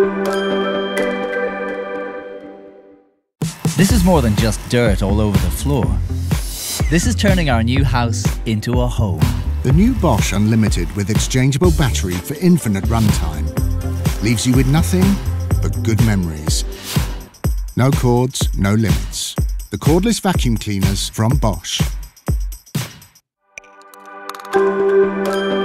This is more than just dirt all over the floor. This is turning our new house into a home. The new Bosch Unlimited with exchangeable battery for infinite runtime leaves you with nothing but good memories. No cords, no limits. The cordless vacuum cleaners from Bosch.